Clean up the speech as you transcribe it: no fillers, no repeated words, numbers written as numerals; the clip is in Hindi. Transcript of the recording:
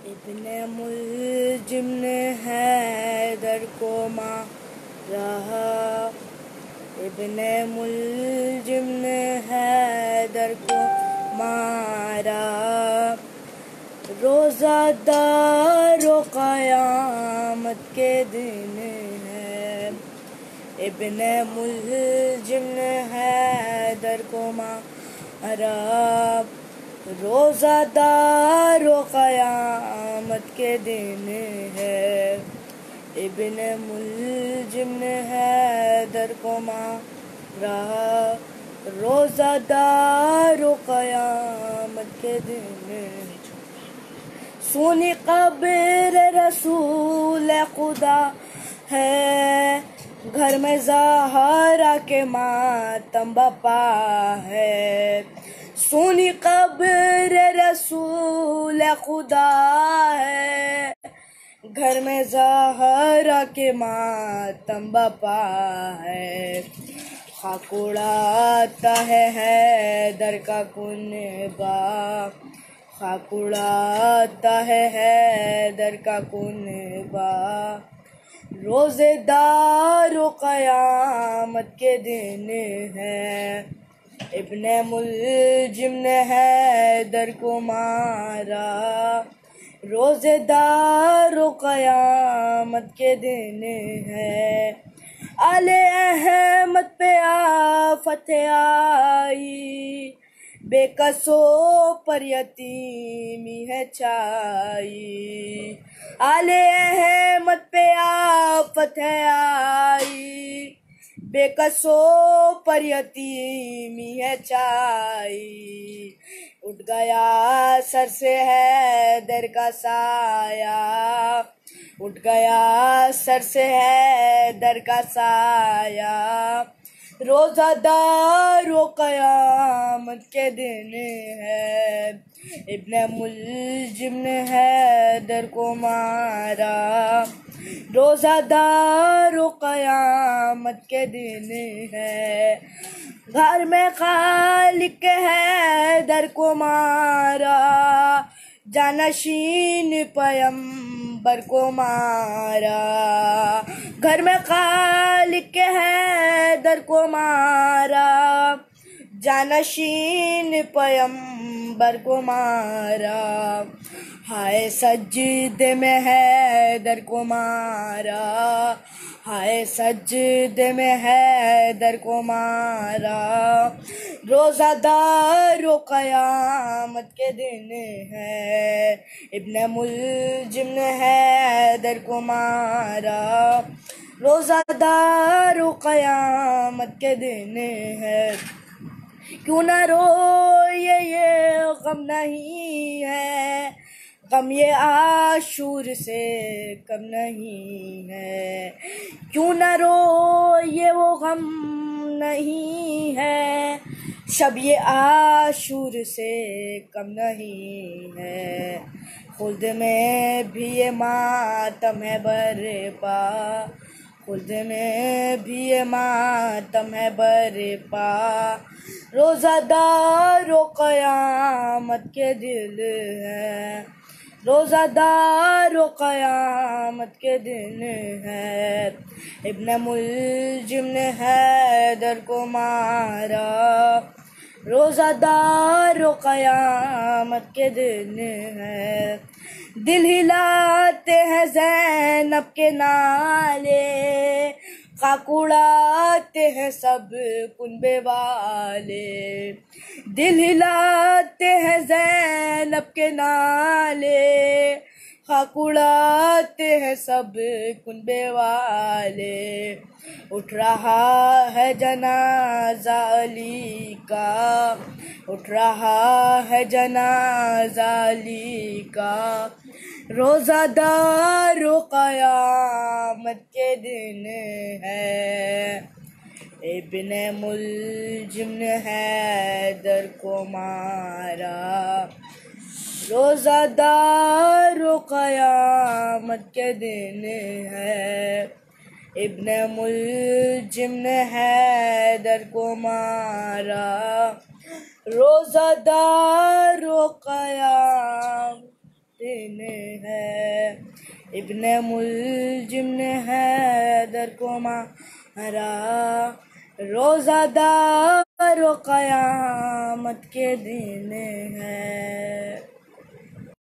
इब्ने मुल्जिम ने हैदर को मारा। इब्ने मुल्जिम ने हैदर को मारा। रोज़ादारो क़यामत के दिन है। इब्ने मुल्जिम ने हैदर को मारा। रोज़ादारो क़यामत के दिन है। इब्ने मुल्जिम ने हैदर को मारा। रोज़ादारो क़यामत के दिन है। सुनी कब्र रसूल खुदा है। घर में ज़हरा के मातम बपा है। सुनी कब्र रसूल खुदा है। घर में ज़हरा के मातम बपा है। खाक उड़ाता है हैदर का कुनबा। खाक उड़ाता है हैदर का कुनबा। रोज़ेदारो क़यामत के दिन है। इब्ने मुल्जिम ने हैदर को मारा। रोज़ेदारो क़यामत के दिन है। आले अहमद पे आफत आई। बेकसो पर यतीमी है छाई। आले अहमद पे आफत आई। बेकसो पर यतीमी है छाई। उठ गया सर से हैदर का साया। उठ गया सर से हैदर का साया। रोज़ादारो क़यामत के दिन है। इब्ने मुल्जिम ने हैदर को मारा। रोज़ादारो क़यामत के दिन है। घर में खालिक हैदर को मारा। जानशीन पैगंबर को मारा। घर में खालिक हैदर को मारा। जानशीन पैगंबर को मारा। हाय सजदे में हैदर को मारा। हाय सजदे में हैदर को मारा। रोज़ादारो क़यामत के दिन है। इब्ने मुल्जिम ने हैदर को मारा। रोज़ादारो क़यामत के दिन है। क्यों न रोए ये गम नहीं है। गम ये आशूर से कम नहीं है। क्यों न रोए वो गम नहीं है। शब ये आशूर से कम नहीं है। खुद में भी ये मातम है बरपा। खुद में भी ये मातम है बरपा। रोज़ादारो क़यामत के दिल है। रोज़ादारो क़यामत के दिन है। इब्ने मुल्जिम ने हैदर को मारा। रोज़ादारो क़यामत के दिन है। दिल हिलाते हैं ज़ैनब के नाले। खाक उड़ाते हैं सब कुनबे वाले। दिल हिलाते हैं ज़ैनब के नाले। खाक उड़ाते हैं सब कुनबे वाले। उठ रहा है जनाज़ा अली का। उठ रहा है जनाज़ा अली का। रोज़ादारो क़यामत के दिन है। इब्ने मुल्जिम ने हैदर को मारा। रोज़ादारो क़यामत के दिन है। इब्ने मुल्जिम ने हैदर को मारा। रोज़ादारो क़याम दिन है। इब्ने मुल्जिम ने हैदर को मारा, रोज़ादार क़यामत के दिन है।